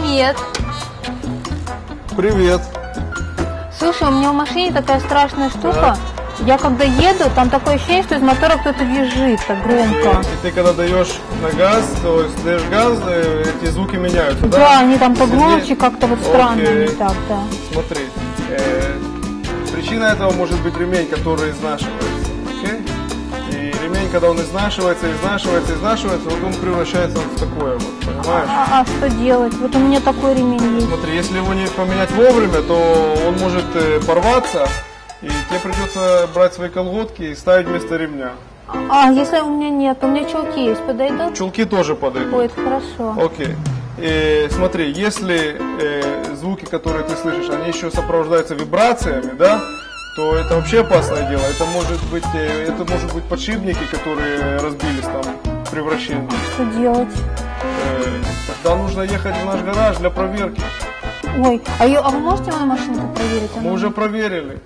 Привет. Привет. Слушай, у меня в машине такая страшная штука. Я когда еду, там такое ощущение, что из мотора кто-то визжит так громко. И ты когда даешь на газ, то есть даешь газ, эти звуки меняются, да? Да, они там погромче, как-то вот странно не так, да. Смотри, причина этого может быть ремень, который изнашивается. Окей? И ремень, когда он изнашивается, вот он превращается вот в такое вот, понимаешь? А что делать? Вот у меня такой ремень есть. Смотри, если его не поменять вовремя, то он может порваться, и тебе придется брать свои колготки и ставить вместо ремня. А если у меня нет? У меня чулки есть, подойдут? Чулки тоже подойдут. Ой, это хорошо. Окей. Смотри, если звуки, которые ты слышишь, они еще сопровождаются вибрациями, да, то это вообще опасное дело. Это может быть подшипники, которые разбились там при вращении. Что делать? Тогда нужно ехать в наш гараж для проверки. Ой, а вы можете мою машинку проверить? Мы уже проверили.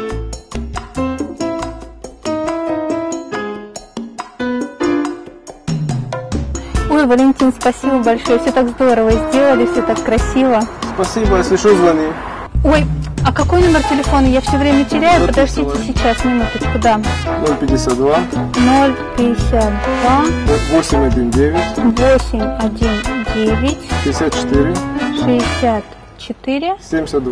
Ой, Валентин, спасибо большое. Все так здорово сделали, все так красиво. Спасибо, если что, звони. Ой, а какой номер телефона? Я все время теряю. Записывай. Подождите сейчас, минуточку, да. 052 052 819 819 54 64 72.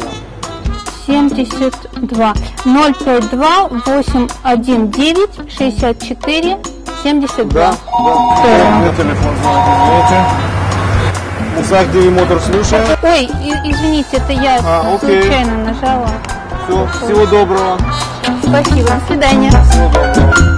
72 052 819 64 72. Да. На телефон звонит, извините. Мусак Диви Мотор слушает. Ой, извините, это я случайно нажала. Все, всего доброго. Спасибо, до свидания. Всего доброго.